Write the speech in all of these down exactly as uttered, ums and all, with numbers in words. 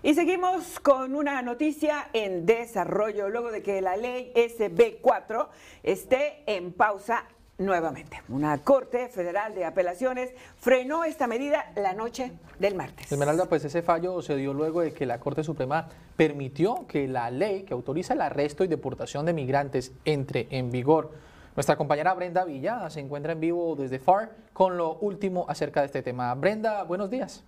Y seguimos con una noticia en desarrollo, luego de que la ley S B cuatro esté en pausa nuevamente. Una Corte Federal de Apelaciones frenó esta medida la noche del martes. Esmeralda, pues ese fallo se dio luego de que la Corte Suprema permitió que la ley que autoriza el arresto y deportación de migrantes entre en vigor. Nuestra compañera Brenda Villa se encuentra en vivo desde F A R con lo último acerca de este tema. Brenda, buenos días.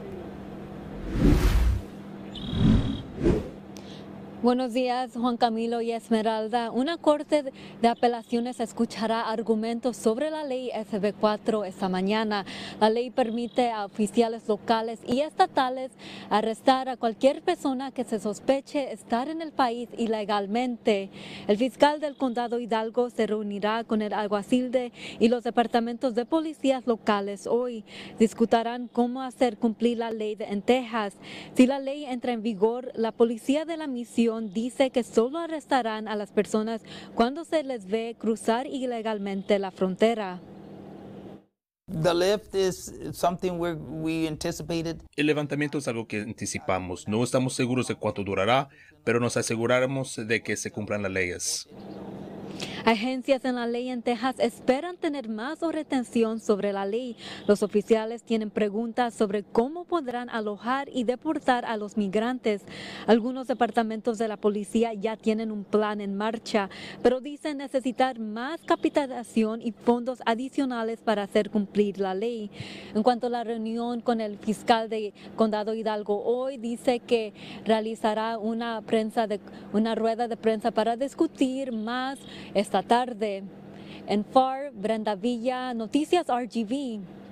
Buenos días, Juan Camilo y Esmeralda. Una corte de apelaciones escuchará argumentos sobre la ley S B cuatro esta mañana. La ley permite a oficiales locales y estatales arrestar a cualquier persona que se sospeche estar en el país ilegalmente. El fiscal del condado Hidalgo se reunirá con el alguacil de, y los departamentos de policías locales hoy. Discutirán cómo hacer cumplir la ley de, en Texas. Si la ley entra en vigor, la policía de la misión dice que solo arrestarán a las personas cuando se les ve cruzar ilegalmente la frontera. The lift is something we we anticipated. El levantamiento es algo que anticipamos. No estamos seguros de cuánto durará, pero nos aseguraremos de que se cumplan las leyes. Agencias en la ley en Texas esperan tener más retención sobre la ley. Los oficiales tienen preguntas sobre cómo podrán alojar y deportar a los migrantes. Algunos departamentos de la policía ya tienen un plan en marcha, pero dicen necesitar más capacitación y fondos adicionales para hacer cumplir la ley. En cuanto a la reunión con el fiscal de Condado Hidalgo hoy, dice que realizará una, prensa de, una rueda de prensa para discutir más esta tarde. En F A R, Brenda Villa, Noticias R G V.